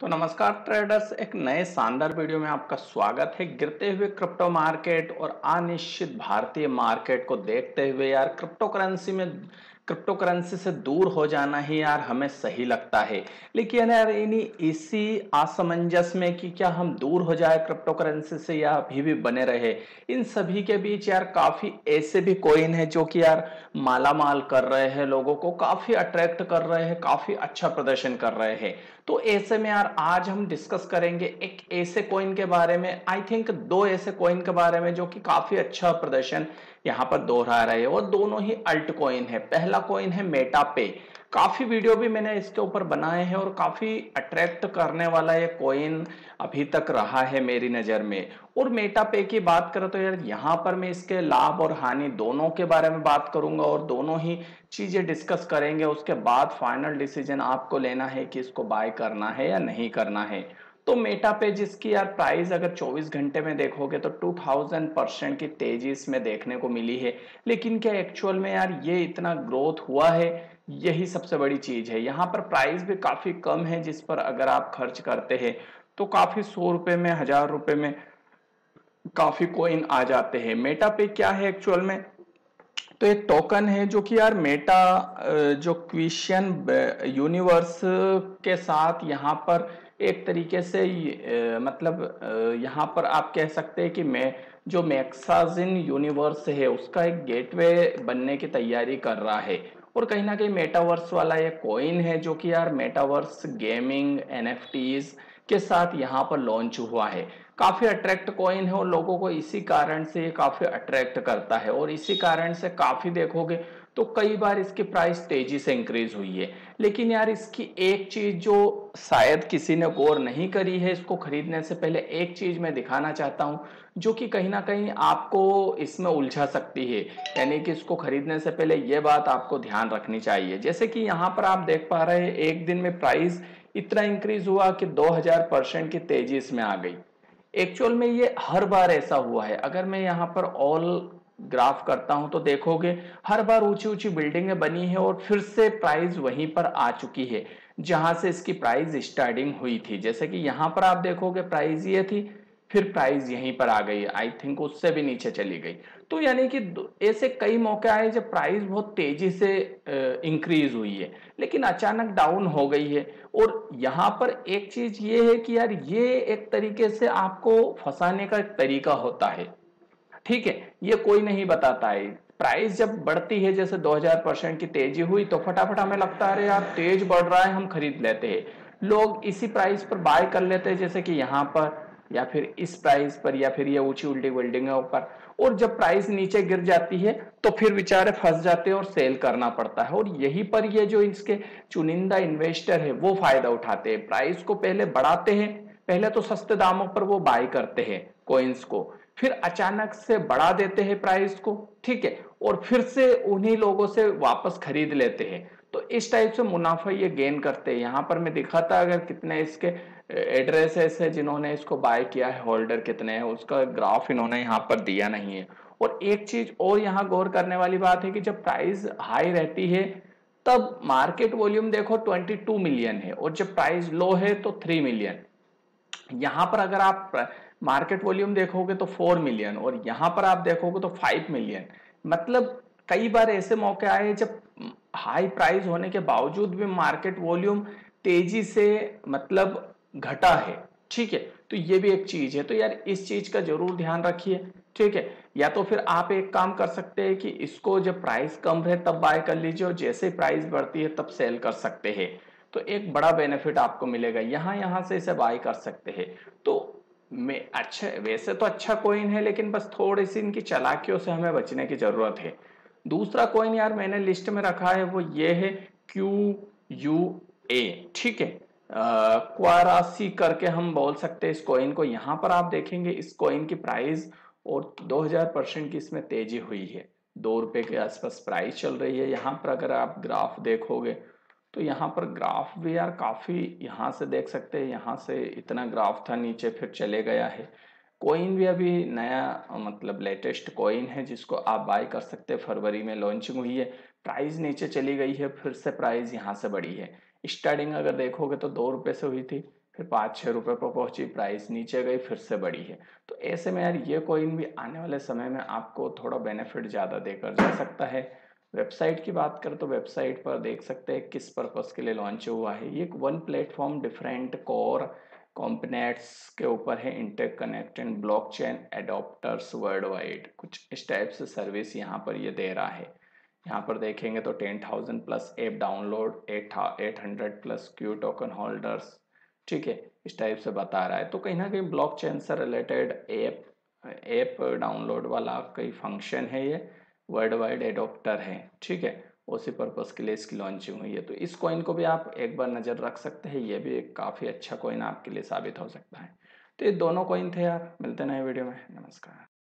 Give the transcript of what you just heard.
तो नमस्कार ट्रेडर्स, एक नए शानदार वीडियो में आपका स्वागत है। गिरते हुए क्रिप्टो मार्केट और अनिश्चित भारतीय मार्केट को देखते हुए यार क्रिप्टो करेंसी से दूर हो जाना ही यार हमें सही लगता है। लेकिन यार इन्हीं इसी असमंजस में कि क्या हम दूर हो जाए क्रिप्टो करेंसी से या अभी भी बने रहे, इन सभी के बीच यार काफी ऐसे भी कॉइन है जो कि यार माला माल कर रहे हैं, लोगों को काफी अट्रैक्ट कर रहे हैं, काफी अच्छा प्रदर्शन कर रहे हैं। तो ऐसे में यार आज हम डिस्कस करेंगे एक ऐसे कॉइन के बारे में, आई थिंक दो ऐसे कॉइन के बारे में जो कि काफी अच्छा प्रदर्शन यहाँ पर दोहरा रहे हैं और दोनों ही अल्ट कॉइन है। पहला कॉइन है मेटा पे। काफी वीडियो भी मैंने इसके ऊपर बनाए हैं और काफी अट्रैक्ट करने वाला ये कॉइन अभी तक रहा है मेरी नजर में। और मेटा पे की बात करें तो यार यहाँ पर मैं इसके लाभ और हानि दोनों के बारे में बात करूंगा और दोनों ही चीजें डिस्कस करेंगे। उसके बाद फाइनल डिसीजन आपको लेना है कि इसको बाय करना है या नहीं करना है। तो मेटा पे जिसकी यार प्राइस अगर 24 घंटे में देखोगे तो 2000% की तेजी इसमें देखने को मिली है। लेकिन क्या एक्चुअल में यार ये इतना ग्रोथ हुआ है, यही सबसे बड़ी चीज है। यहाँ पर प्राइस भी काफी कम है जिस पर अगर आप खर्च करते हैं तो काफी 100 रुपए में, 1000 रुपए में काफी कोइन आ जाते हैं। मेटा पे क्या है एक्चुअल में, तो एक टोकन है जो कि यार मेटा जो क्वेश्चन यूनिवर्स के साथ यहाँ पर एक तरीके से यहाँ पर आप कह सकते हैं कि मैं जो मैक्साजिन यूनिवर्स है उसका एक गेटवे बनने की तैयारी कर रहा है। और कहीं ना कहीं मेटावर्स वाला ये कॉइन है जो कि यार मेटावर्स गेमिंग एनएफटीज के साथ यहाँ पर लॉन्च हुआ है। काफी अट्रैक्ट कॉइन है और लोगों को इसी कारण से काफी अट्रैक्ट करता है और इसी कारण से काफी देखोगे तो कई बार इसकी प्राइस तेजी से इंक्रीज हुई है। लेकिन यार इसकी एक चीज जो शायद किसी ने गौर नहीं करी है, इसको खरीदने से पहले एक चीज मैं दिखाना चाहता हूं जो कि कहीं ना कहीं आपको इसमें उलझा सकती है। यानी कि इसको खरीदने से पहले यह बात आपको ध्यान रखनी चाहिए। जैसे कि यहाँ पर आप देख पा रहे हैं एक दिन में प्राइस इतना इंक्रीज हुआ कि 2000% की तेजी इसमें आ गई। एक्चुअल में ये हर बार ऐसा हुआ है। अगर मैं यहाँ पर ऑल ग्राफ करता हूं तो देखोगे हर बार ऊंची ऊंची बिल्डिंगें बनी है और फिर से प्राइस वहीं पर आ चुकी है जहां से इसकी प्राइस स्टार्टिंग हुई थी। जैसे कि यहाँ पर आप देखोगे प्राइस ये थी, फिर प्राइस यहीं पर आ गई, आई थिंक उससे भी नीचे चली गई। तो यानी कि ऐसे कई मौके आए जब प्राइस बहुत तेजी से इंक्रीज हुई है लेकिन अचानक डाउन हो गई है। और यहाँ पर एक चीज ये है कि यार ये एक तरीके से आपको फंसाने का एक तरीका होता है। ठीक है, ये कोई नहीं बताता है। प्राइस जब बढ़ती है जैसे 2000% की तेजी हुई तो फटाफट हमें लगता है अरे यार तेज बढ़ रहा है, हम खरीद लेते हैं। लोग इसी प्राइस पर बाय कर लेते हैं, जैसे कि यहाँ पर या फिर इस प्राइस पर या फिर ये ऊंची उल्टी बिल्डिंगों पर। और जब प्राइस नीचे गिर जाती है तो फिर बेचारे फंस जाते हैं और सेल करना पड़ता है। और यही पर ये जो इसके चुनिंदा इन्वेस्टर है वो फायदा उठाते हैं। प्राइस को पहले बढ़ाते हैं, पहले तो सस्ते दामों पर वो बाय करते हैं कॉइन्स को, फिर अचानक से बढ़ा देते हैं प्राइस को, ठीक है, और फिर से उन्हीं लोगों से वापस खरीद लेते हैं। तो इस टाइप से मुनाफा ये गेन करते हैं। यहाँ पर मैं दिखाता अगर कितने इसके एड्रेसेस है जिन्होंने इसको बाय किया है, होल्डर कितने हैं, उसका ग्राफ इन्होंने यहाँ पर दिया नहीं है। और एक चीज और यहाँ गौर करने वाली बात है कि जब प्राइस हाई रहती है तब मार्केट वॉल्यूम देखो 22 मिलियन है और जब प्राइस लो है तो 3 मिलियन। यहां पर अगर आप मार्केट वॉल्यूम देखोगे तो 4 मिलियन और यहां पर आप देखोगे तो 5 मिलियन। मतलब कई बार ऐसे मौके आए जब हाई प्राइस होने के बावजूद भी मार्केट वॉल्यूम तेजी से मतलब घटा है। ठीक है, तो ये भी एक चीज है। तो यार इस चीज का जरूर ध्यान रखिए। ठीक है, या तो फिर आप एक काम कर सकते हैं कि इसको जब प्राइस कम रहे तब बाय कर लीजिए और जैसे प्राइस बढ़ती है तब सेल कर सकते हैं। तो एक बड़ा बेनिफिट आपको मिलेगा, यहां से इसे बाय कर सकते हैं। तो मैं अच्छा, वैसे तो अच्छा कॉइन है लेकिन बस थोड़ी सी इनकी चालाकियों से हमें बचने की जरूरत है। दूसरा कॉइन यार मैंने लिस्ट में रखा है वो ये है क्यू यू ए। ठीक है, क्वारासी करके हम बोल सकते हैं इस कॉइन को। यहां पर आप देखेंगे इस कॉइन की प्राइस और 2000% की इसमें तेजी हुई है। 2 रुपए के आसपास प्राइस चल रही है। यहाँ पर अगर आप ग्राफ देखोगे तो यहाँ पर ग्राफ भी यार काफी, यहाँ से देख सकते हैं, यहाँ से इतना ग्राफ था, नीचे फिर चले गया है। कॉइन भी अभी नया मतलब लेटेस्ट कॉइन है जिसको आप बाय कर सकते हैं। फरवरी में लॉन्चिंग हुई है, प्राइस नीचे चली गई है, फिर से प्राइस यहाँ से बढ़ी है। स्टार्टिंग अगर देखोगे तो 2 रुपए से हुई थी, फिर 5-6 रुपए पर पहुंची, प्राइस नीचे गई, फिर से बढ़ी है। तो ऐसे में यार ये कॉइन भी आने वाले समय में आपको थोड़ा बेनिफिट ज़्यादा देकर जा सकता है। वेबसाइट की बात करें तो वेबसाइट पर देख सकते हैं किस पर्पज़ के लिए लॉन्च हुआ है। ये एक one platform different core components के ऊपर है, interconnect and blockchain adopters worldwide, कुछ इस टाइप से सर्विस यहाँ पर ये दे रहा है। यहाँ पर देखेंगे तो 10,000 plus app download, 800 plus Q token holders, ठीक है, इस टाइप से बता रहा है। तो कहीं ना कहीं ब्लॉकचेन से रिलेटेड ऐप डाउनलोड वाला कई फंक्शन है, ये वर्ल्ड वाइड एडोप्टर है, ठीक है। उसी पर्पज़ के लिए इसकी लॉन्चिंग हुई है। तो इस कॉइन को भी आप एक बार नज़र रख सकते हैं, ये भी एक काफ़ी अच्छा कॉइन आपके लिए साबित हो सकता है। तो ये दोनों कॉइन थे यार, मिलते हैं नए वीडियो में, नमस्कार।